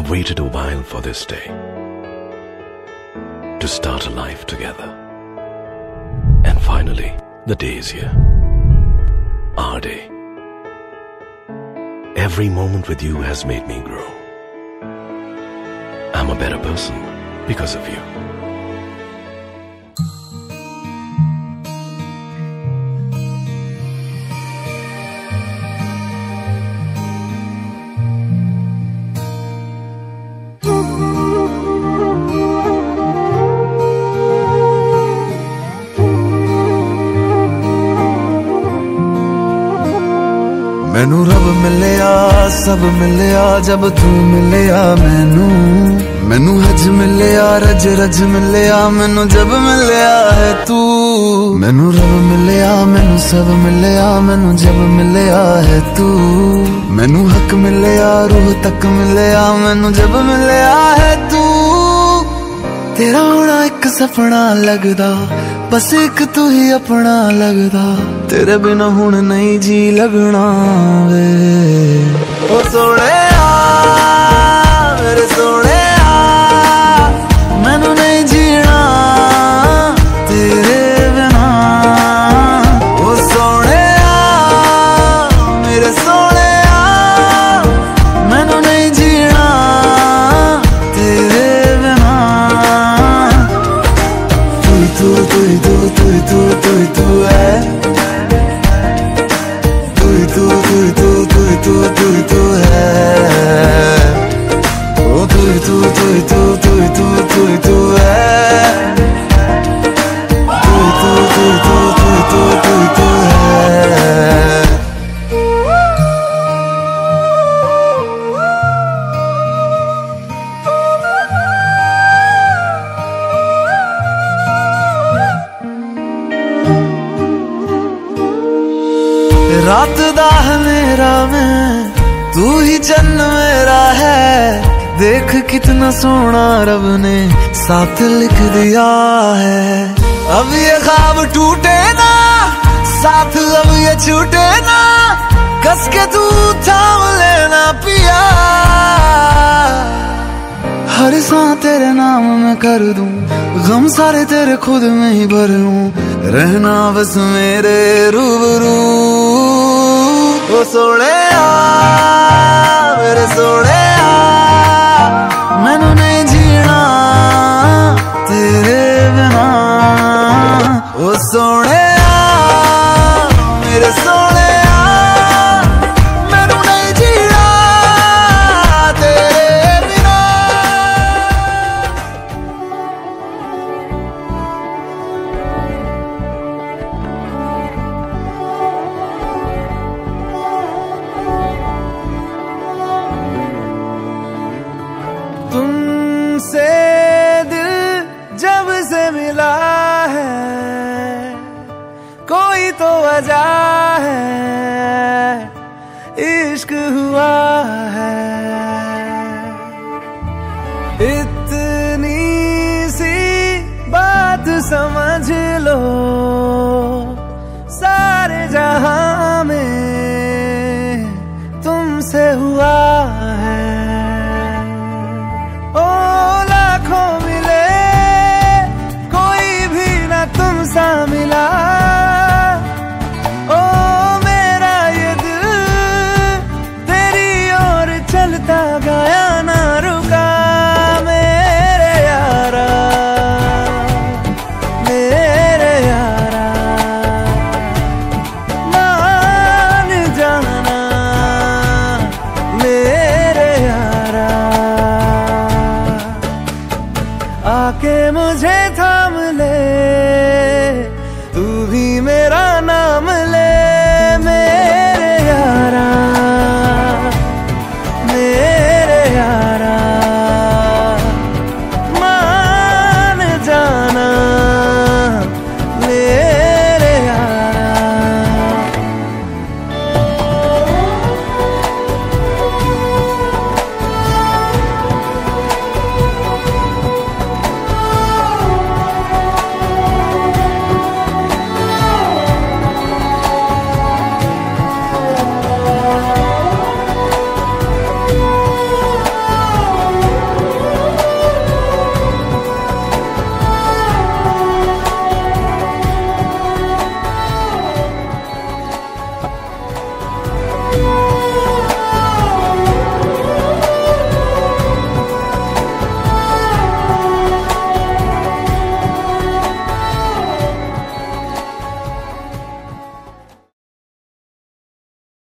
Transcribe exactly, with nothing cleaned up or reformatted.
I've waited a while for this day, to start a life together. And finally, the day is here. Our day. Every moment with you has made me grow. I'm a better person because of you. मैनू रब मिलिया सब मिलिया जब तू मिलिया मैनू मैनू हज मिलिया रज रज मिलिया मैनू जब मिलिया है तू मैनू रब मिलिया मैनू सब मिलिया मैनू जब मिलिया है तू मैनू हक मिलिया रूह तक मिलिया मैनू जब मिलिया है तू तेरा होना एक सपना लगदा बस एक तू ही अपना लगदा तेरे बिना हुण नहीं जी लगना वे ओ सोहणिया मेरे सोहणिया मैनू नहीं जीना तेरे बिना ओ सोहणिया मेरे सोहणिया मैनू नहीं जीना तेरे बिना तू तू तू तू तू तू तू है तू तू तू तू तू तू तू है ओ तू तू तू तू तू तू तू तू है तू तू तू तू तू तू तू है रात दा हनेरा में तू ही चन्न मेरा है देख कितना सोना रब ने साथ लिख दिया है अब ये ख्वाब टूटे ना साथ अब ये छूटे ना कस के तू थाम लेना पिया हर सांस तेरे नाम में कर दूं गम सारे तेरे खुद में ही भर लूं रहना बस मेरे रूबरू ओ सोहणिया मेरे सोहणिया मैनू नहीं जीना तेरे बिना ओ सोहणिया मेरे सोहणिया मैनू नहीं जीना तेरे बिना तुमसे दिल जब से मिला है कोई तो वजह है इश्क हुआ है इतनी सी बात समझ लो सारे जहां में तुमसे हुआ है ओ लाखों मिले कोई भी ना तुम सा मिला ओ मेरा ये दिल तेरी ओर चलता गया ना रुका मेरे यारा मेरे यारा मान जाना मेरे यारा आके मुझे थाम ले